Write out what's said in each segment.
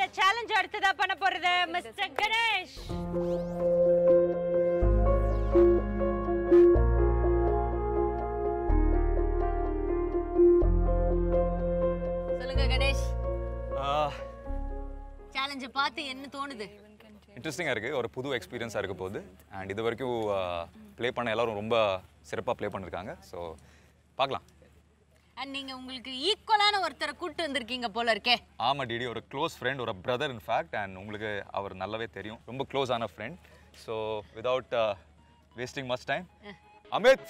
Challenge அடுத்ததா பண்ண போறது மிஸ்டர் கணேஷ். சொல்லுங்க கணேஷ். சேலஞ்ச் பார்த்து என்ன தோணுது? இன்ட்ரெஸ்டிங்கா இருக்கு. ஒரு புது எக்ஸ்பீரியன்ஸா இருக்க போகுது. அண்ட் இது வரைக்கும் ப்ளே பண்ண எல்லாரும் ரொம்ப சிறப்பா ப்ளே பண்ணிருக்காங்க. ஸோ பார்க்கலாம். அண்ட் நீங்க உங்களுக்கு ஈக்குவலான ஒருத்தரை கூட்டு வந்திருக்கீங்க போல இருக்கே. ஆமா டிடி, ஒரு க்ளோஸ் ஃப்ரெண்ட், ஒரு பிரதர் இன் ஃபேக்ட். அண்ட் உங்களுக்கு அவர் நல்லாவே தெரியும், ரொம்ப க்ளோஸ் ஆன friend. So without wasting much time, Amit.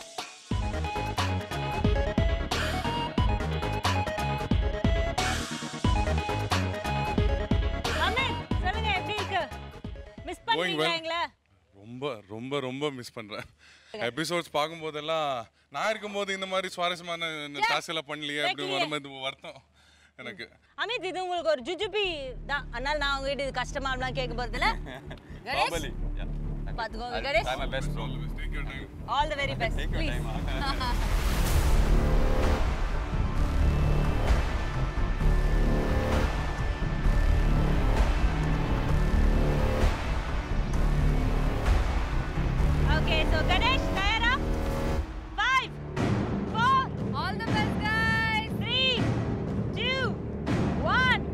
ரொம்ப ரொம்ப மிஸ் பண்றேன். எபிசோட்ஸ் பார்க்கும்போதெல்லாம் நான் இருக்கும்போது இந்த மாதிரி சுவாரஸ்யமான டாஸ்க் எல்லாம் பண்ணலையே அப்படி வரும்போது வருத்தம் எனக்கு. அமித், இது உங்களுக்கு ஒரு ஜுஜுபி தான், அதனால நான் உங்ககிட்ட இது கஷ்டமாலாம் கேட்க போறதில்ல. கணேஷ் பாத்துக்கோங்க Ganesh. Try my best bro. Take your time. All the very best. Take your please. time. Okay, so Ganesh, tayar up? 5, 4, all the best guys. 3, 2, 1.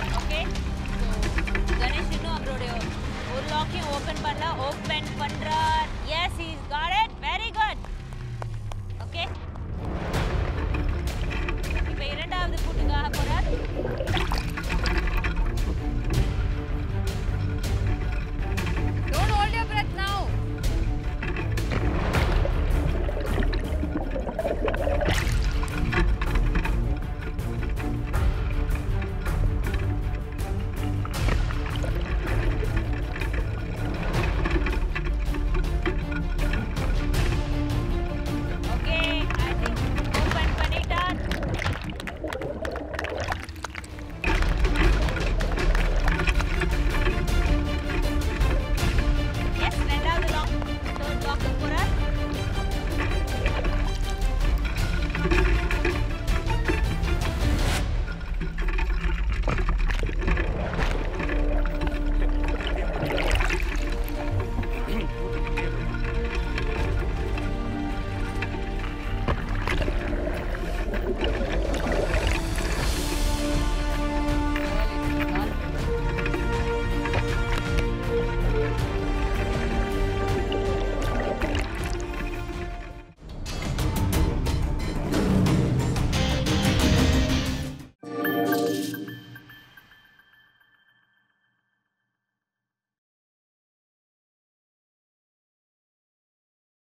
Open பண்ணலாம். ஓபன் பண்றா